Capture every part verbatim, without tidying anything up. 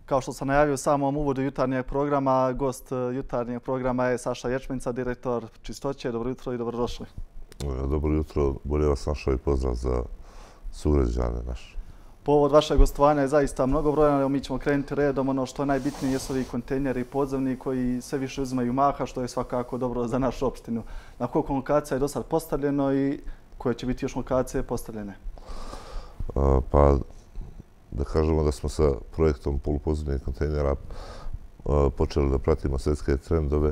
Kao što sam najavio u samom uvodu jutarnjeg programa, gost jutarnjeg programa je Saša Ječmenica, direktor Čistoće. Dobro jutro i dobrodošli. Dobro jutro, bolje vas našao i pozdrav za sugrađane naše. Povod vašeg gostovanja je zaista mnogobrojan, mi ćemo krenuti redom. Ono što je najbitnije jesu ovi kontejneri podzemni koji sve više uzimaju maha, što je svakako dobro za našu opštinu. Na koliko lokacija je do sad postavljeno i koje će biti još lokacije postavljene? Pa, da kažemo da smo sa projektom polupodzemnih kontejnera počeli da pratimo svjetske trendove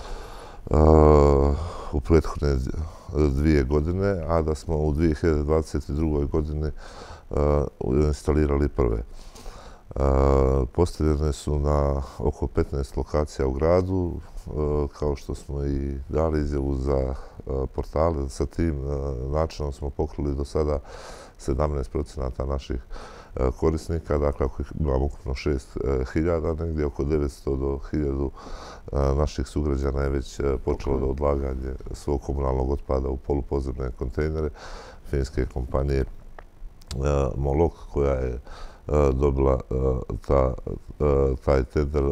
u prethodne dvije godine, a da smo u dvije hiljade dvadeset drugoj godini instalirali prve. Postavljene su na oko petnaest lokacija u gradu, kao što smo i dali izjavu za portale. Sa tim načinom smo pokrili do sada sedamnaest procenata naših korisnika, dakle ako imamo ukupno šest hiljada, negdje oko devetsto do hiljadu naših sugrađana je već počelo da odlaganje svog komunalnog otpada u polupodzemne kontejnere finske kompanije Molok, koja je dobila taj tender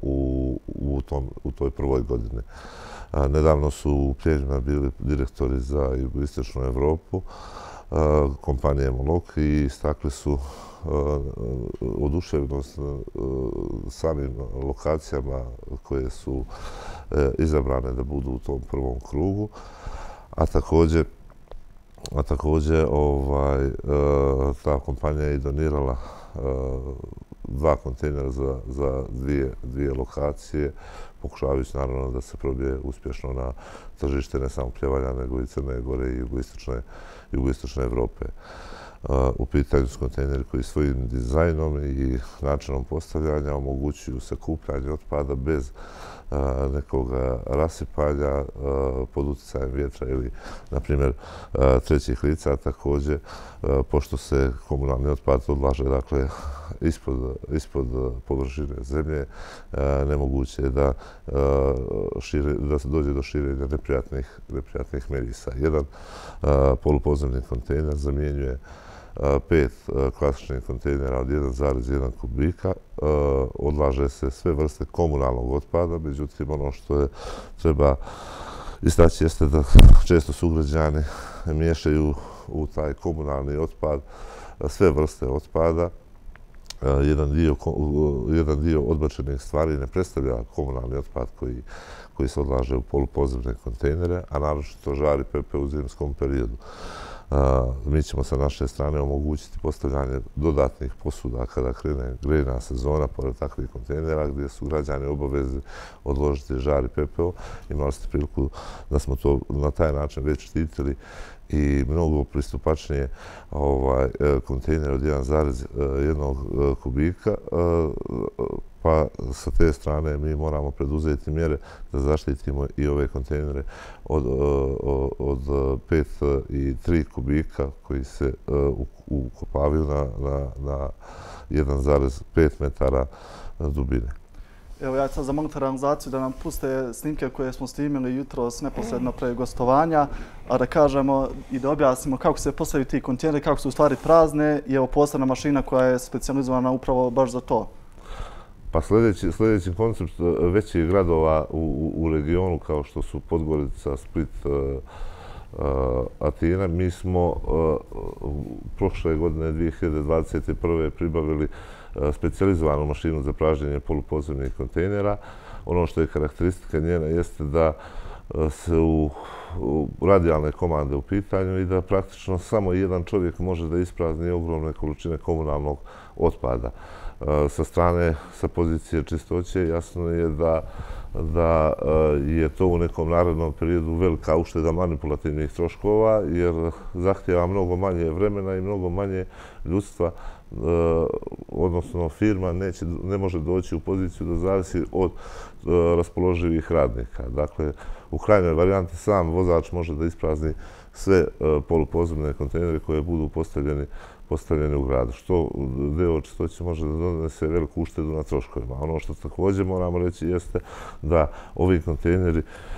u toj prvoj godini. Nedavno su u Pljeljima bili direktori za jugoistočnu Evropu kompanije Molok i istakli su oduševljenost samim lokacijama koje su izabrane da budu u tom prvom krugu, a također A također ta kompanija je i donirala dva kontejnera za dvije lokacije, pokušavajući naravno da se probije uspješno na tržište ne samo Pljevalja, nego i Crne Gore i jugoistočne Evrope. U pitanju su kontejneri koji svojim dizajnom i načinom postavljanja omogućuju sakupljanje otpada bez nekog rasipanja pod utjecajem vjetra ili, na primjer, trećih lica. Također, pošto se komunalni otpad odlaže ispod površine zemlje, nemoguće je da se dođe do širenja neprijatnih mirisa. Jedan polupodzemni kontejner zamjenjuje pet klasičnih kontejnera od jedan zarez jedan kubika. Odlaže se sve vrste komunalnog otpada, međutim ono što je treba istaći jeste da često sugrađani miješaju u taj komunalni otpad sve vrste otpada. Jedan dio odbačenih stvari ne predstavlja komunalni otpad koji se odlaže u polupodzemne kontejnere, a naročito žari pepe u zimskom periodu. Mi ćemo sa naše strane omogućiti postavljanje dodatnih posuda kada krene grejna sezona pored takvih kontejnera gdje su građani obavezni odložiti žar i pepeo. Imali ste priliku da smo to na taj način već štitili i mnogo pristupačnije kontejnere od jedan zarez jedan kubika, pa sa te strane mi moramo preduzeti mjere da zaštitimo i ove kontejnere od pet i tri kubika koji se ukopavaju na jedan zarez pet metara dubine. Evo, ja ću sad zamolit realizaciju da nam puste snimke koje smo snimili jutros neposredno pre gostovanja, a da kažemo i da objasnimo kako se postavljaju ti kontejneri, kako su u stvari prazne i evo posebna mašina koja je specijalizovana upravo baš za to. Pa sljedeći koncept većih gradova u regionu kao što su Podgorica, Split, Atina, mi smo prošle godine dvije hiljade dvadeset prve pribavili specijalizovanu mašinu za pražnjenje polupodzemnih kontejnera. Ono što je karakteristika njena jeste da se u radijalne komande u pitanju i da praktično samo jedan čovjek može da isprazni ogromne količine komunalnog otpada. Sa strane, sa pozicije čistoće, jasno je da je to u nekom narednom periodu velika ušteda manipulativnih troškova, jer zahtjeva mnogo manje vremena i mnogo manje ljudstva, odnosno firma ne može doći u poziciju da zavisi od raspoloživih radnika. Dakle, u krajnjoj varijanti sam vozač može da isprazni sve polupodzemne kontejnere koje budu postavljeni postavljeni u gradu, što deo čistoće može da donese veliku uštedu na troškovima. Ono što također moramo reći jeste da ovi kontejneri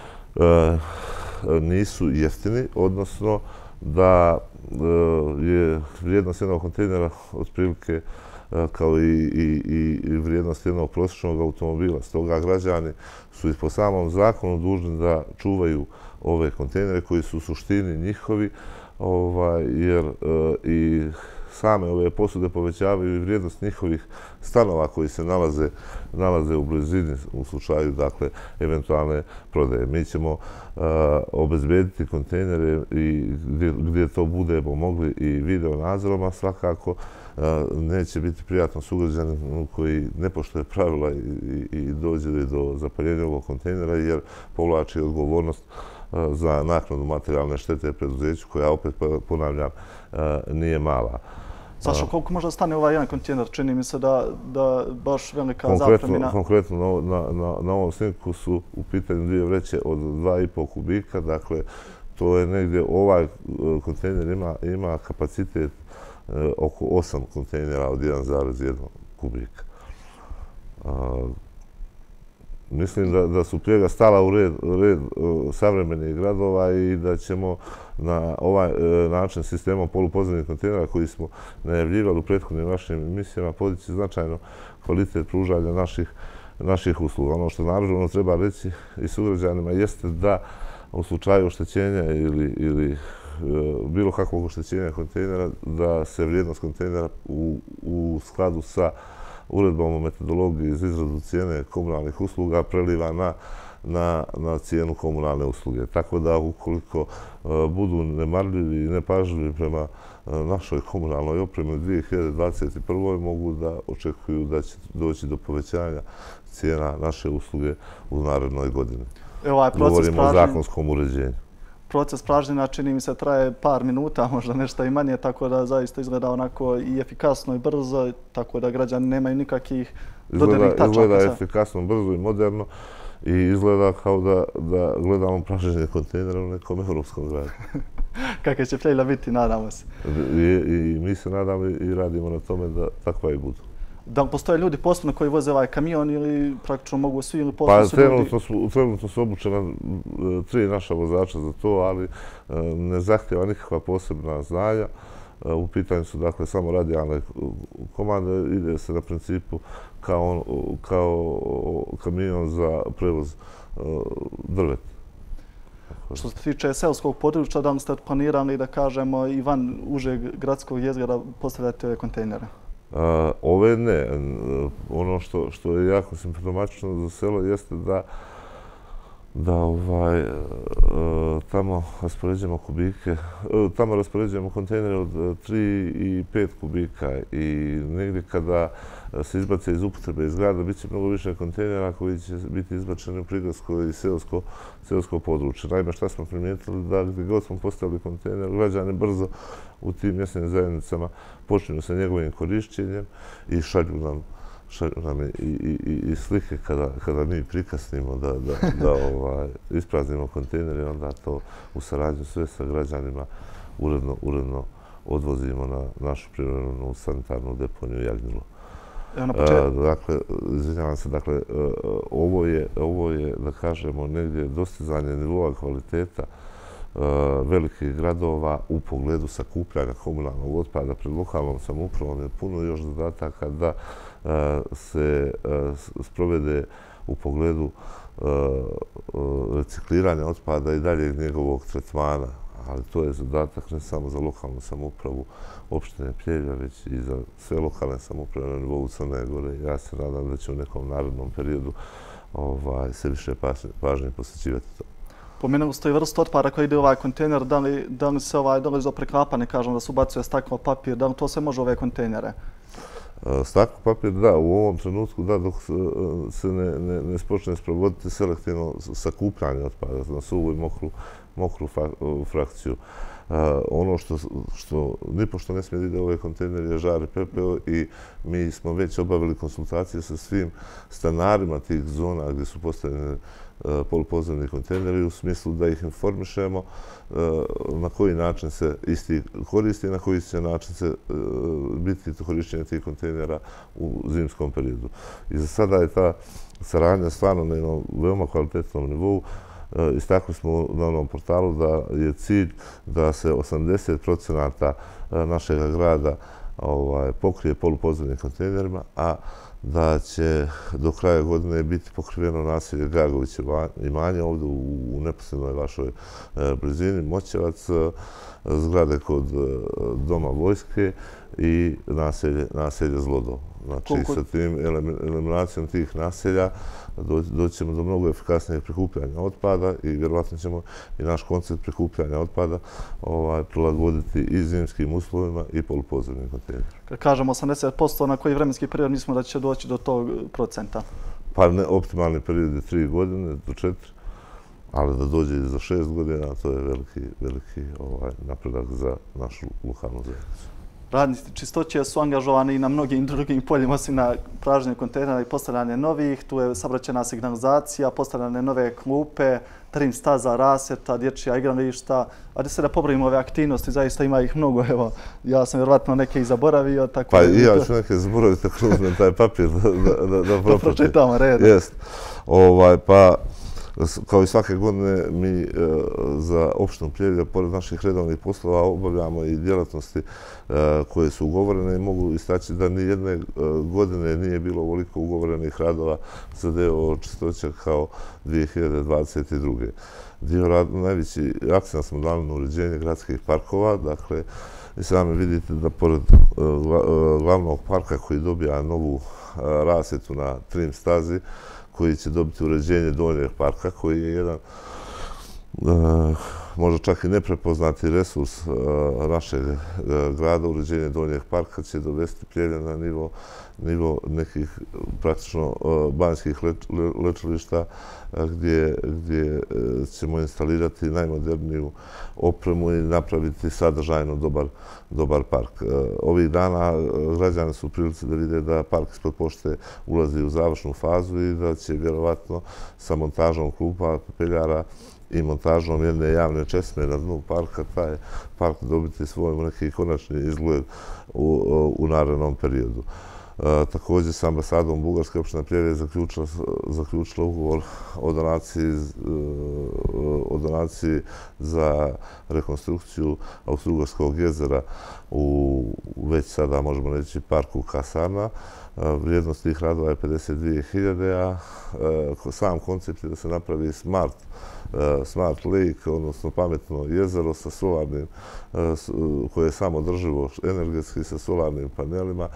nisu jeftini, odnosno da je vrijednost jednog kontejnera otprilike kao i vrijednost jednog prosječnog automobila. Stoga građani su i po samom zakonu dužni da čuvaju ove kontejnere koji su u suštini njihovi, jer i same ove posude povećavaju i vrijednost njihovih stanova koji se nalaze u blizini u slučaju eventualne prodaje. Mi ćemo obezbediti kontejnere i gdje to budemo mogli i video nadzorom, a svakako neće biti prijatno sugrađaninu koji ne poštuje pravila i dođe do zapaljenja ovog kontejnera jer povlači odgovornost za naknadu materijalne štete preduzeću koja, opet ponavljam, nije mala. Sašo, koliko može stane ovaj jedan kontejner? Čini mi se da baš velika zapremina. Konkretno na ovom snimku su u pitanju dvije vreće od dva i po kubika. Dakle, to je negdje, ovaj kontejner ima kapacitet oko osam kontejnera od jedan zarez jedan kubika. Mislim da su Pljega stala u red savremenih gradova i da ćemo na ovaj način sistemom polupozemnih kontejnera koji smo najavljivali u prethodnim našim emisijama podići značajno kvalitet pružanja naših usluga. Ono što naravno treba reći i sugrađanima jeste da u slučaju oštećenja ili bilo kakvog oštećenja kontejnera da se vrijednost kontejnera u skladu sa uredbom o metodologiji za izradu cijene komunalnih usluga preliva na cijenu komunalne usluge. Tako da ukoliko budu nemarljivi i nepažljivi prema našoj komunalnoj opremi u dvije hiljade dvadeset prve. mogu da očekuju da će doći do povećanja cijena naše usluge u narednoj godini. Govorimo o zakonskom uređenju. Proces pražnjenja, čini mi se, traje par minuta, možda nešto i manje, tako da zaista izgleda onako i efikasno i brzo, tako da građani nemaju nikakvih dodirnih tačaka. Izgleda efikasno, brzo i moderno i izgleda kao da gledamo praženje kontejnera u nekom evropskom gradu. Kakve će Pljevlja biti, nadamo se. I mi se nadamo i radimo na tome da takva i budu. Da li postoje ljudi posebno koji voze ovaj kamion ili praktično mogu svi ili posebno su ljudi? Pa trenutno su obučena tri naša vozača za to, ali ne zahtjeva nikakva posebna znanja. U pitanju su dakle samo radijalne komande, ide se na principu kao kamion za prevoz drveta. Što se tiče seoskog područja, da li ste planirali da kažemo i van užeg gradskog jezgra da postavljate ove kontejnere? Ove ne. Ono što je jako simptomatično za selo jeste da da tamo raspoređujemo kubike, tamo raspoređujemo kontejnere od tri i pet kubika i negdje kada se izbace iz upotrebe iz grada bit će mnogo više kontejnera koji će biti izbačeni u prigradsko i seosko područje. Naime, šta smo primijetili da gdje god smo postavili kontejner, građani brzo u tim mjesnim zajednicama počinju sa njegovim korišćenjem i šalju nam šalju nam i slike kada mi prikasnimo da ispraznimo kontejner i onda to u saradnju sve sa građanima uredno odvozimo na našu privremenu sanitarnu deponiju Jagnilo. Dakle, izvinjavam se, dakle, ovo je, da kažemo, negdje dostizanje nivoa kvaliteta velikih gradova u pogledu sakupljanja komunalnog otpada pred lokalnom samoupravom je puno još zadataka da se sprovede u pogledu recikliranja otpada i daljeg njegovog tretmana. Ali to je zadatak ne samo za lokalnu samoupravu opštine Pljevlja, već i za sve lokalne samouprave na nivou Crne Gore. Ja se nadam da će u nekom narednom periodu se više pažnje posvećivati to. Pomenuli ste i vrstu otpada koji ide u ovaj kontejner. Da li se dolazi do preklapanja, kažem da se ubacuje staklo, papir, da li to sve može u ove kontejnere? Staklo, papir, da, u ovom trenutku, da, dok se ne spočne sprovoditi selektivno sakupljanje otpada na suvu i mokru frakciju. Ono što nipošto ne smije da ide u ove kontejnere je žar i pepeo i mi smo već obavili konsultacije sa svim stanarima tih zona gdje su postavljene polupozemni kontejneri u smislu da ih informišemo na koji način se isti koristi i na koji će način se biti korišćenje tih kontejnera u zimskom periodu. I za sada je ta saradnja stvarno na jednom veoma kvalitetnom nivou. Istakli smo na onom portalu da je cilj da se osamdeset procenata našeg grada pokrije polupodzemnim kontejnerima, a da će do kraja godine biti pokriveno naselje Gagović imanje ovdje u neposrednoj vašoj blizini, Moćevac, zgrade kod Doma vojske i naselje Zlodo. Znači, sa tim eliminacijom tih naselja doćemo do mnogo efikasnijeg prikupljanja otpada i vjerovatno ćemo i naš koncept prikupljanja otpada prilagoditi i zimskim uslovima i polupodzemnim kontejnerima. Kad kažemo osamdeset posto, na koji vremenski period mislimo da će doći do tog procenta? Pa optimalni period je tri godine do četiri, ali da dođe i za šest godina, to je veliki napredak za našu lokalnu zajednicu. Radnici čistoće su angažovani i na mnogim drugim poljima, osim na pražnje kontejnera i postavljanje novih. Tu je saobraćajna signalizacija, postavljanje nove klupe, trim staza, rasvjeta, dječja igrališta. Ajde se da pobrojimo ove aktivnosti, zaista ima ih mnogo. Evo, ja sam vjerovatno neke i zaboravio. Pa i ja ću neke zaboraviti ako uzmem taj papir da pročitamo red. Jest. Pa kao i svake godine mi za opštinu Pljevlja, pored naših redovnih poslova, obavljamo i djelatnosti koje su ugovorene i mogu istaći da ni jedne godine nije bilo ovoliko ugovorenih radova za deo čistoća kao dvije hiljade dvadeset druge. Najveći akcent smo dali na uređenje gradskih parkova, dakle, i sami vidite da pored glavnog parka koji dobija novu rasvjetu na trim stazi, koji će dobiti uređenje donjeg parka, koji je jedan možda čak i neprepoznati resurs našeg grada. Uređenje donjeg parka će dovesti Pljevlja na nivo nekih praktično banjskih lečilišta gdje ćemo instalirati najmoderniju opremu i napraviti sadržajno dobar park. Ovih dana građani su u prilici da vide da park ispod pošte ulazi u završnu fazu i da će vjerovatno sa montažom klupa, pepeljara i montažom jedne javne česme na dnu parka taj park dobiti svoj neki konačni izgled u narednom periodu. Također s ambasadom Bugarske opštine Pljevlja je zaključila ugovor o donaciji za rekonstrukciju Austrougarskog jezera u već sada, možemo reći, parku Kasarna. Vrijednost tih radova je pedeset dvije hiljade, a sam koncept je da se napravi smart smart lake, odnosno pametno jezero sa solarnim, koje je samo održivo energetski sa solarnim panelima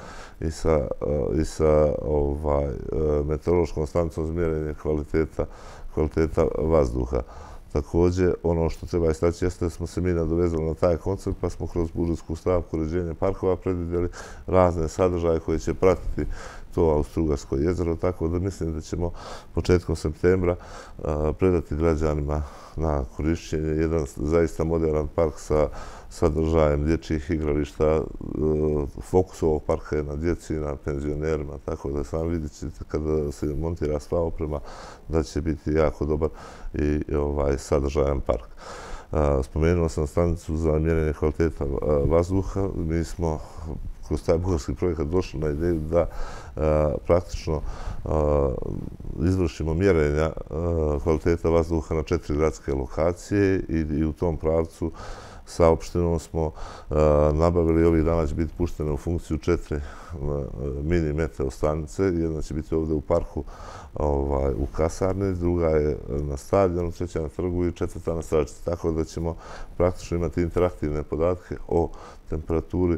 i sa meteorološkom stanicom za mjerenje kvaliteta vazduha. Također, ono što treba istaći jeste da smo se mi nadovezali na taj koncept, pa smo kroz budžetsku stavku uređenja parkova predvidjeli razne sadržaje koje će pratiti to Austrougarsko jezero, tako da mislim da ćemo početkom septembra predati građanima na korišćenje jedan zaista modern park sa sadržajem dječjih igrališta. Fokus ovog parka je na djeci i na penzionerima, tako da sam vidjet ćete kada se montira sva oprema da će biti jako dobar i sadržajan park. Spomenuo sam stanicu za mjerenje kvaliteta vazduha. Mi smo kroz taj bugarski projekat došli na ideju da praktično izvršimo mjerenja kvaliteta vazduha na četiri gradske lokacije i u tom pravcu sa opštinom smo nabavili, ovih dana će biti puštene u funkciju četiri mini meteo stanice. Jedna će biti ovdje u parku u Kasarni, druga je na stadionu, treća na trgu i četvrta na Stražici. Tako da ćemo praktično imati interaktivne podatke o temperaturi,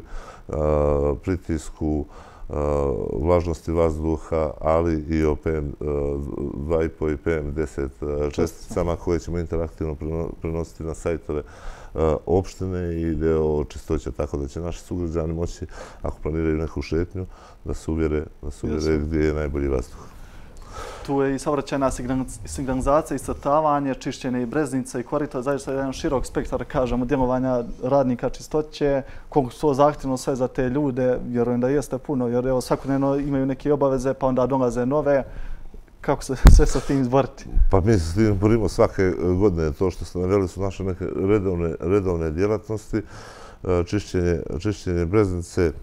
pritisku, vlažnosti vazduha, ali i o P M dva i po i P M deset česticama koje ćemo interaktivno prenositi na sajtove opštine i deo čistoća, tako da će naši sugrađani moći, ako planiraju neku šetnju, da se uvjere gdje je najbolji vazduh. Tu je i saobraćajna signalizacija, iscrtavanje, čišćenje i breznica i korita, zaista jedan širok spektar, kažemo, djelovanja radnika čistoće, koliko su to zahtjevno sve za te ljude, vjerujem da jeste puno, jer evo svakodnevno imaju neke obaveze, pa onda dolaze nove. Kako se sve sa tim izboriti? Pa mi se s tim borimo svake godine. To što ste naveli su naše neke redovne djelatnosti, čišćenje breznice.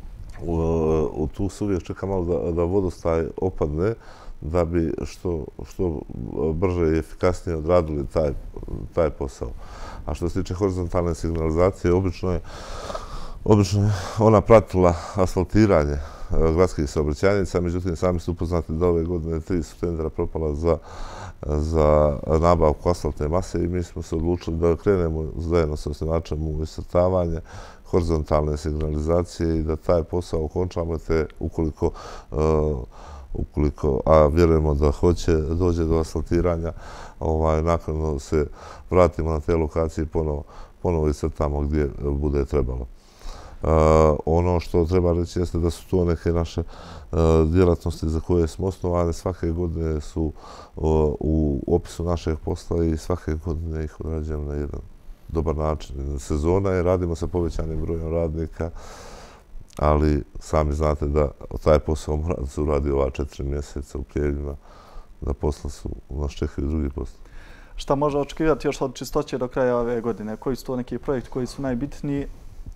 Tu se uvijek čeka malo da vodostaj opadne, da bi što brže i efikasnije odradili taj posao. A što se tiče horizontalne signalizacije, obično je Obično je ona pratila asfaltiranje gradskih saobraćajnica, međutim sami ste upoznati da ove godine tri su tendera propala za, za nabavku asfaltne mase i mi smo se odlučili da krenemo zajedno sa osnivačem u iscrtavanje horizontalne signalizacije i da taj posao okončamo, te ukoliko, uh, ukoliko a vjerujemo da hoće, dođe do asfaltiranja, ovaj, nakon se vratimo na te lokacije i ponovo, ponovo iscrtamo gdje bude trebalo. Uh, ono što treba reći jeste da su to neke naše uh, djelatnosti za koje smo osnovane. Svake godine su uh, u opisu našeg posla i svake godine ih odrađujemo na jedan dobar način. Sezona je, radimo sa povećanim brojem radnika, ali sami znate da taj posao mora da se uradi ova četiri mjeseca u pljevima, da posla su, nas čekaju drugi posla. Šta može očekivati još od čistoće do kraja ove godine? Koji su to neki projekti koji su najbitniji?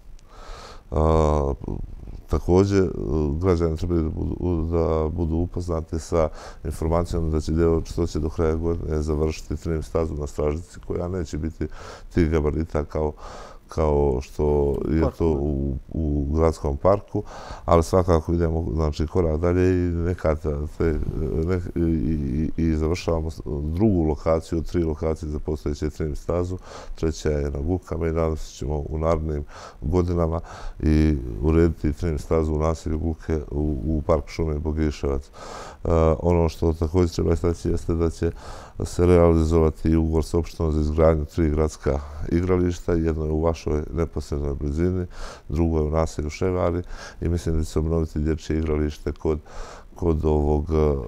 A, također, građani trebaju da budu, da budu upoznati sa informacijom da će deo čistoće do kraja godine završiti trim stazu na Stražnici, koja neće biti tih gabarita kao kao što je to u, u gradskom parku, ali svakako idemo, znači, korak dalje i nekad te, ne, i, i, i završavamo drugu lokaciju, tri lokacije za postojeće trim stazu, treća je na Gukama i nadam se ćemo u narednim godinama i urediti trim stazu u naselju Guke u, u parku šume Bogiševac. Uh, ono što također treba istaći jeste da će se realizovati ugovor sa opštinom za izgradnju tri gradska igrališta. Jedno je u vašoj neposrednoj blizini, drugo je u naselju Ševari i mislim da će se obnoviti dječje igralište kod, kod ovog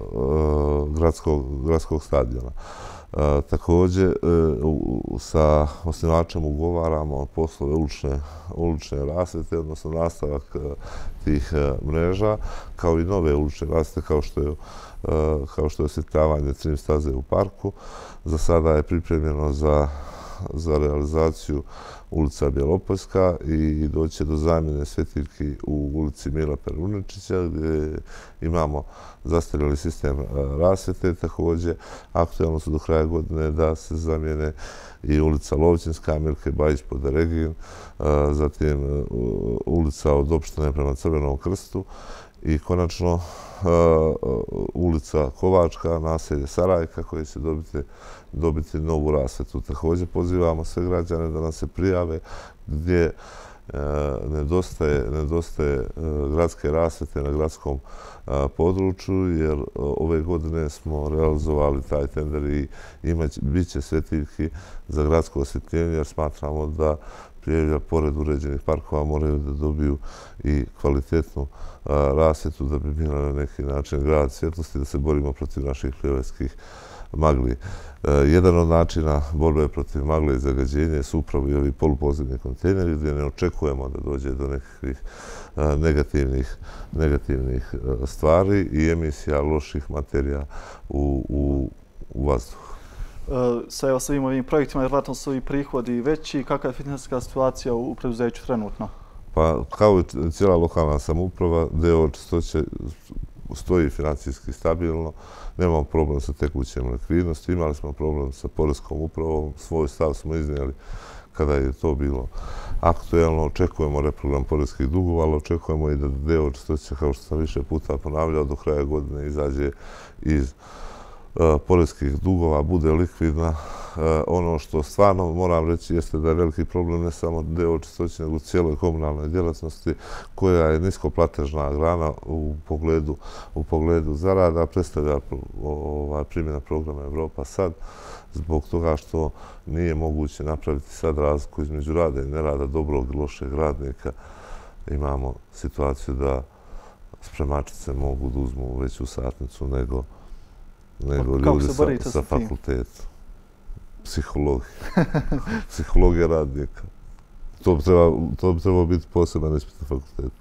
uh, gradskog, gradskog stadiona. Uh, također, uh, sa osnivačem ugovaramo poslove ulične, ulične rasvjete, odnosno nastavak uh, tih uh, mreža, kao i nove ulične rasvjete, kao što je uh, kao što je osvjetljavanje trim staze u parku. Za sada je pripremljeno za, za realizaciju ulica Bjelopoljska i doće do zamjene svjetiljki u ulici Mila Peruničića, gdje imamo zastarjeli sistem rasvjete. Također, aktualno su do kraja godine da se zamijene i ulica Lovćinska, Milke Bajić pod Regin, zatim ulica od opštine prema Crvenom krstu i konačno Uh, ulica Kovačka, naselje Sarajka, koje će dobiti, dobiti novu rasvjetu. Također pozivamo sve građane da nam se prijave gdje uh, nedostaje, nedostaje uh, gradske rasvjete na gradskom uh, području, jer uh, ove godine smo realizovali taj tender i imać, bit će svjetiljki za gradsko osvjetljenje, jer smatramo da Prijevlja, pored uređenih parkova, moraju da dobiju i kvalitetnu a, rasvjetu da bi bila na neki način grad svjetlosti, da se borimo protiv naših prijevljskih magli. E, jedan od načina borbe protiv magle i zagađenja su upravo i ovi polupozivni kontejneri, gdje ne očekujemo da dođe do nekakvih a, negativnih, negativnih a, stvari i emisija loših materija u, u, u vazduhu. Sa svim ovim projektima, vjerojatno su i prihodi veći. Kakva je financijska situacija u preduzeću trenutno? Pa, kao i cijela lokalna samouprava, deo čistoće stoji financijski stabilno. Nemamo problem sa tekućem likvidnosti. Imali smo problem sa poreskom upravom. Svoj stav smo iznijeli kada je to bilo aktuelno. Očekujemo reprogram poreskih dugova, ali očekujemo i da deo čistoće, kao što sam više puta ponavljao, do kraja godine izađe iz poreskih dugova, bude likvidna. Ono što stvarno moram reći jeste da je veliki problem ne samo deo čistoće, nego u cijeloj komunalnoj djelatnosti, koja je niskoplatežna grana u pogledu, u pogledu zarada, predstavlja ovaj, primjena programa Evropa sad, zbog toga što nije moguće napraviti sad razliku između rada i nerada, dobrog i lošeg radnika. Imamo situaciju da spremačice mogu da uzmu veću satnicu nego nego ljudi sa, sa fakultetom. Psihologija. Psihologija radnika. To bi trebalo, to bi trebalo biti poseban ispit na fakultetu.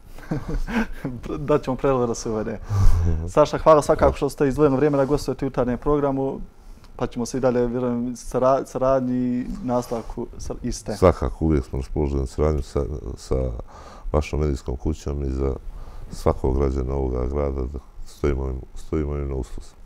Daćemo predlog da se uvede. Saša, hvala svakako što ste izdvojeno vrijeme da gostujete u jutarnjem programu, pa ćemo se i dalje, vjerujem, saradnji i nastavku iste. Svakako, uvijek smo raspoloženi saradnju sa, sa vašom medijskom kućom i za svakog građana ovoga grada da stojimo im, stojimo im na usluzi.